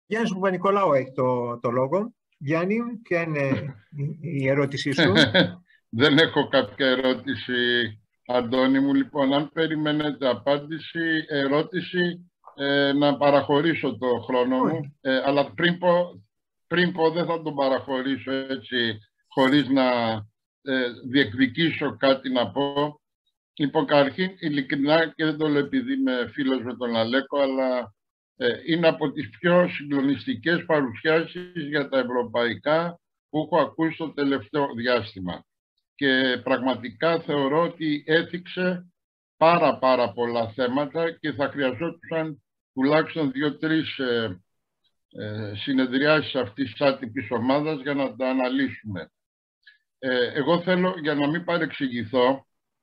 Γιάννης Παπα-Νικολάου έχει το λόγο. Γιάννη, ποια είναι η ερώτησή σου? Δεν έχω κάποια ερώτηση, Αντώνη μου. Λοιπόν, αν περιμένετε ερώτηση, να παραχωρήσω το χρόνο μου. Αλλά πριν πω, δεν θα τον παραχωρήσω έτσι, χωρίς να διεκδικήσω κάτι να πω. Λοιπόν, καταρχήν, ειλικρινά, και δεν το λέω επειδή είμαι φίλος με τον Αλέκο, αλλά είναι από τις πιο συγκλονιστικές παρουσιάσεις για τα ευρωπαϊκά που έχω ακούσει το τελευταίο διάστημα. Και πραγματικά θεωρώ ότι έθιξε πάρα πολλά θέματα και θα χρειαζόταν τουλάχιστον 2-3 συνεδριάσεις αυτής της άτυπης ομάδας για να τα αναλύσουμε. Εγώ θέλω, για να μην παρεξηγηθώ,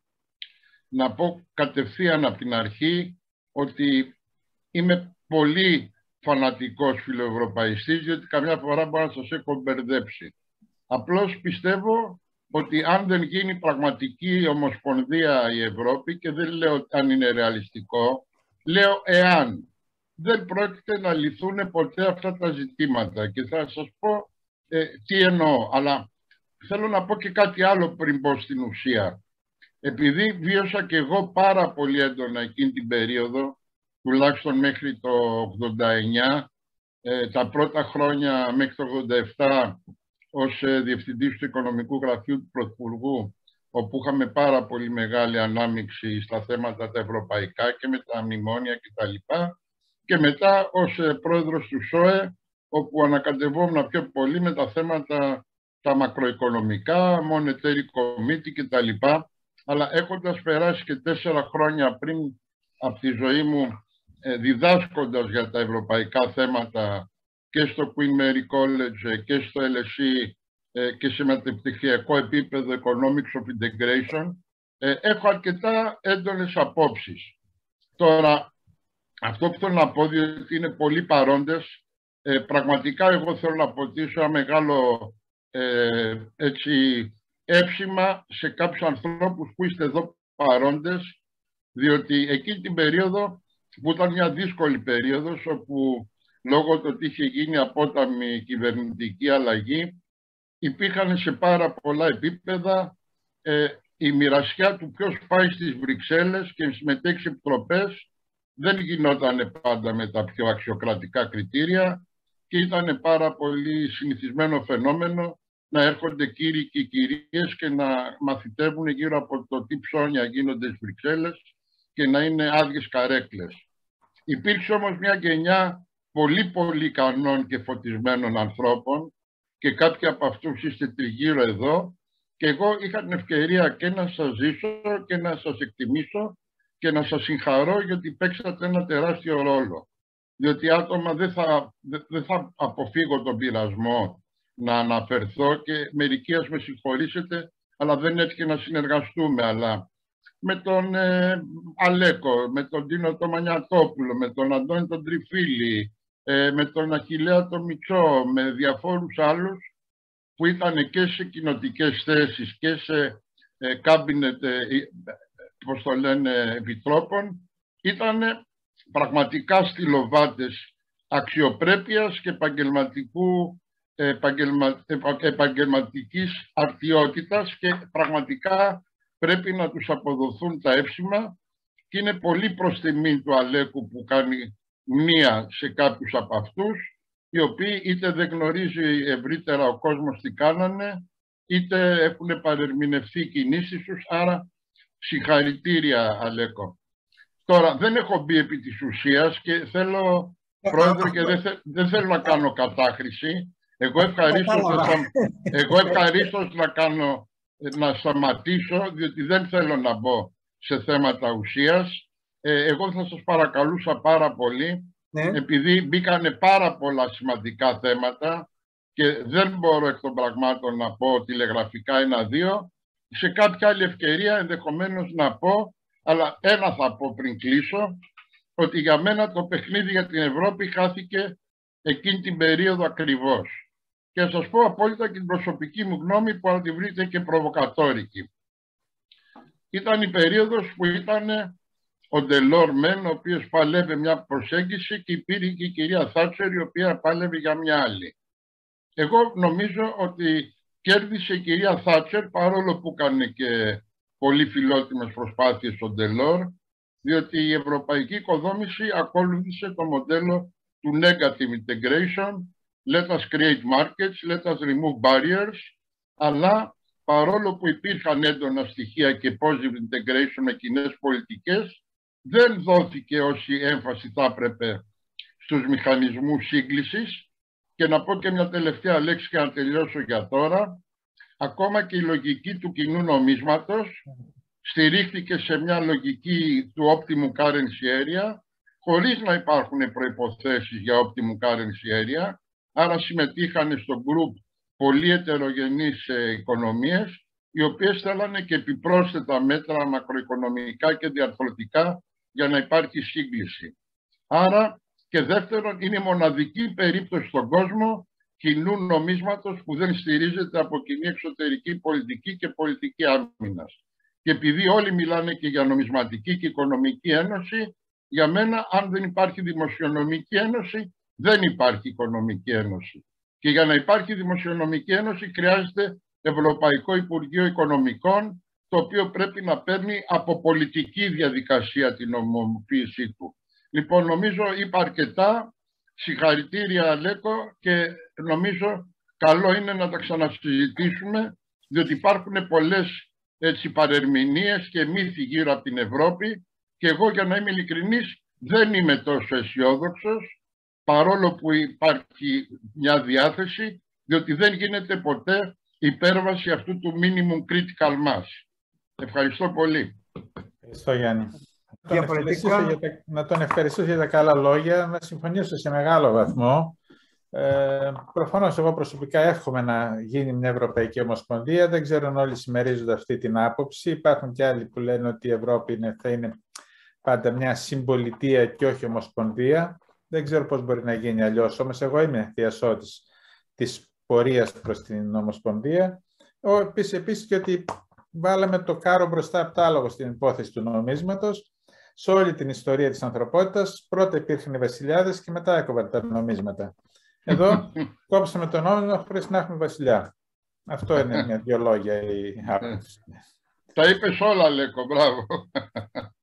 να πω κατευθείαν από την αρχή ότι είμαι πολύ φανατικός φιλοευρωπαϊστής, διότι καμιά φορά μπορώ να σας έχω μπερδέψει. Απλώς πιστεύω ότι αν δεν γίνει πραγματική ομοσπονδία η Ευρώπη, και δεν λέω αν είναι ρεαλιστικό, λέω εάν, δεν πρόκειται να λυθούν ποτέ αυτά τα ζητήματα. Και θα σας πω τι εννοώ. Αλλά θέλω να πω και κάτι άλλο πριν πω στην ουσία. Επειδή βίωσα και εγώ πάρα πολύ έντονα εκείνη την περίοδο, τουλάχιστον μέχρι το 89, τα πρώτα χρόνια μέχρι το 87 ως διευθυντής του Οικονομικού Γραφείου του Πρωθυπουργού, όπου είχαμε πάρα πολύ μεγάλη ανάμειξη στα θέματα τα ευρωπαϊκά και με τα μνημόνια κτλ. Και μετά ως πρόεδρος του ΣΟΕ, όπου ανακατευόμουν πιο πολύ με τα θέματα τα μακροοικονομικά, Monetary Committee κτλ. Αλλά έχοντας περάσει και 4 χρόνια πριν από τη ζωή μου διδάσκοντας για τα ευρωπαϊκά θέματα και στο Queen Mary College και στο LSE και σε μεταπτυχιακό επίπεδο Economics of Integration, έχω αρκετά έντονες απόψεις. Τώρα, αυτό που θέλω να πω, διότι είναι πολλοί παρόντες, πραγματικά εγώ θέλω να αποτίσω ένα μεγάλο εύσημα σε κάποιους ανθρώπους που είστε εδώ παρόντες, διότι εκείνη την περίοδο, που ήταν μια δύσκολη περίοδος, όπου λόγω του ότι είχε γίνει απόταμη κυβερνητική αλλαγή, υπήρχαν σε πάρα πολλά επίπεδα η μοιρασιά του ποιος πάει στις Βρυξέλλες και συμμετέχει σε επιτροπές δεν γινόταν πάντα με τα πιο αξιοκρατικά κριτήρια και ήταν πάρα πολύ συνηθισμένο φαινόμενο να έρχονται κύριοι και κυρίες και να μαθητεύουν γύρω από το τι ψώνια γίνονται στις Βρυξέλλες και να είναι άδειες καρέκλες. Υπήρξε όμως μια γενιά πολύ ικανών και φωτισμένων ανθρώπων και κάποιοι από αυτούς είστε τριγύρω εδώ και εγώ είχα την ευκαιρία και να σας ζήσω και να σας εκτιμήσω και να σας συγχαρώ γιατί παίξατε ένα τεράστιο ρόλο. Διότι άτομα δεν θα αποφύγω τον πειρασμό να αναφερθώ και μερικοί ας με συγχωρήσετε, αλλά δεν έτυχε να συνεργαστούμε. Αλλά με τον Αλέκο, με τον Τίνο τον Μανιατόπουλο, με τον Αντώνη τον Τριφίλη, με τον Αχιλλέα τον Μητσό, με διαφόρους άλλους που ήταν και σε κοινοτικές θέσεις και σε κάμπινετ, πώς το λένε, επιτρόπων, ήταν πραγματικά στυλοβάτες αξιοπρέπειας και επαγγελματικής αρτιότητας και πραγματικά πρέπει να τους αποδοθούν τα εύσημα και είναι πολύ προς τιμή του Αλέκου που κάνει μία σε κάποιους από αυτούς, οι οποίοι είτε δεν γνωρίζει ευρύτερα ο κόσμος τι κάνανε, είτε έχουν παρερμηνευτεί οι κινήσεις τους, άρα συγχαρητήρια Αλέκο. Τώρα δεν έχω μπει επί της ουσίας και θέλω, Πρόεδρε, και δεν θέλω να κάνω κατάχρηση. Εγώ ευχαρίστως να σταματήσω, διότι δεν θέλω να μπω σε θέματα ουσίας. Εγώ θα σας παρακαλούσα πάρα πολύ, επειδή μπήκανε πάρα πολλά σημαντικά θέματα και δεν μπορώ εκ των πραγμάτων να πω τηλεγραφικά 1-2, σε κάποια άλλη ευκαιρία ενδεχομένως να πω, αλλά ένα θα πω πριν κλείσω, ότι για μένα το παιχνίδι για την Ευρώπη χάθηκε εκείνη την περίοδο ακριβώς. Και θα σας πω απόλυτα και την προσωπική μου γνώμη που αν τη βρείτε και προβοκατόρικη. Ήταν η περίοδος που ήταν ο Ντελόρ Μεν, ο οποίος πάλευε μια προσέγγιση, και υπήρχε και η κυρία Θάτσερ, η οποία πάλευε για μια άλλη. Εγώ νομίζω ότι κέρδισε η κυρία Θάτσερ, παρόλο που έκανε και πολύ φιλότιμες προσπάθειες ο Ντελόρ, διότι η ευρωπαϊκή οικοδόμηση ακολούθησε το μοντέλο του negative integration, let us create markets, let us remove barriers, αλλά παρόλο που υπήρχαν έντονα στοιχεία και positive integration με κοινές πολιτικές, δεν δόθηκε όση έμφαση θα έπρεπε στους μηχανισμούς σύγκλησης. Και να πω και μια τελευταία λέξη και να τελειώσω για τώρα. Ακόμα και η λογική του κοινού νομίσματος στηρίχθηκε σε μια λογική του optimum currency area, χωρίς να υπάρχουν προϋποθέσεις για optimum currency area. Άρα συμμετείχαν στο group πολύ ετερογενείς οικονομίες, οι οποίες θέλανε και επιπρόσθετα μέτρα μακροοικονομικά και διαρθρωτικά για να υπάρχει σύγκληση. Άρα, και δεύτερον, είναι η μοναδική περίπτωση στον κόσμο κοινού νομίσματος που δεν στηρίζεται από κοινή εξωτερική πολιτική και πολιτική άμυνας. Και επειδή όλοι μιλάνε και για νομισματική και οικονομική ένωση, για μένα, αν δεν υπάρχει δημοσιονομική ένωση, δεν υπάρχει οικονομική ένωση. Και για να υπάρχει δημοσιονομική ένωση χρειάζεται Ευρωπαϊκό Υπουργείο Οικονομικών, το οποίο πρέπει να παίρνει από πολιτική διαδικασία την νομιμοποίησή του. Λοιπόν, νομίζω είπα αρκετά. Συγχαρητήρια, Λέκο, και νομίζω καλό είναι να τα ξανασυζητήσουμε, διότι υπάρχουν πολλές παρερμηνίες και μύθοι γύρω από την Ευρώπη, και εγώ, για να είμαι ειλικρινής, δεν είμαι τόσο αισιόδοξος, παρόλο που υπάρχει μια διάθεση, διότι δεν γίνεται ποτέ υπέρβαση αυτού του minimum critical mass. Ευχαριστώ πολύ. Ευχαριστώ, Γιάννη. Να τον ευχαριστήσω για τα καλά λόγια, να συμφωνήσω σε μεγάλο βαθμό. Προφανώς εγώ προσωπικά εύχομαι να γίνει μια Ευρωπαϊκή Ομοσπονδία. Δεν ξέρω αν όλοι συμμερίζονται αυτή την άποψη. Υπάρχουν και άλλοι που λένε ότι η Ευρώπη θα είναι πάντα μια συμπολιτεία και όχι ομοσπονδία. Δεν ξέρω πώς μπορεί να γίνει αλλιώς. Όμως εγώ είμαι θειασότης της πορείας προς την Ομοσπονδία. Επίσης και ότι βάλαμε το κάρο μπροστά από το άλογο στην υπόθεση του νομίσματος. Σε όλη την ιστορία της ανθρωπότητας, πρώτα υπήρχαν οι βασιλιάδες και μετά έκοβαν τα νομίσματα. Εδώ κόψαμε το νόμισμα χωρίς να έχουμε βασιλιά. Αυτό είναι μια δύο λόγια η άποψη. Τα είπες όλα, Λέκο, μπράβο.